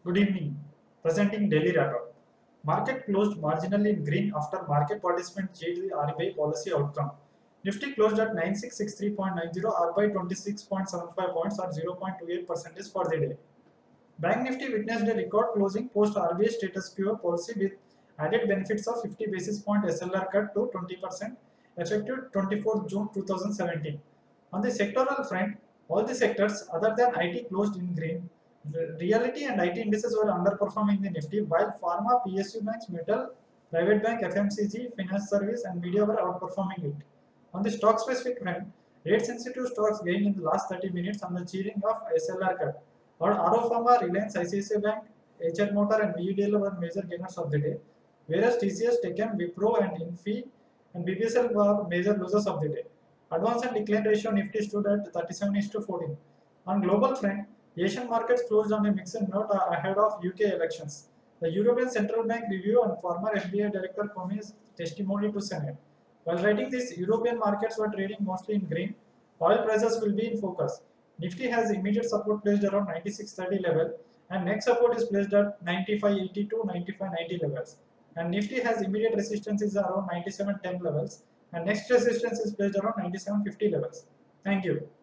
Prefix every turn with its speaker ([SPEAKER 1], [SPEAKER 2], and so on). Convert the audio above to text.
[SPEAKER 1] Good evening. Presenting daily wrap-up. Market closed marginally in green after market participants changed the RBI policy outcome. Nifty closed at 9663.90, up by 26.75 points or 0.28% for the day. Bank Nifty witnessed a record closing post RBI status quo policy with added benefits of 50 basis point SLR cut to 20% effective 24th June 2017. On the sectoral front, all the sectors other than IT closed in green. Realty and IT indices were underperforming the Nifty, while pharma, PSU banks, metal, private bank, FMCG, finance service, and media were outperforming it. On the stock specific front, rate sensitive stocks gained in the last 30 minutes on the cheering of SLR cut. Or RO Pharma, Reliance, ICICI Bank, HR Motor, and VEDL were major gainers of the day, whereas TCS, Tecem, Wipro, and Infi and BPSL were major losers of the day. Advance and decline ratio Nifty stood at 37:14. On global front, Asian markets closed on a mixed note ahead of UK elections. The European Central Bank review and former FBI Director Comey's testimony to Senate. While writing this, European markets were trading mostly in green. Oil prices will be in focus. Nifty has immediate support placed around 9630 level, and next support is placed at 9580 to 9590 levels. And Nifty has immediate resistance is around 9710 levels, and next resistance is placed around 9750 levels. Thank you.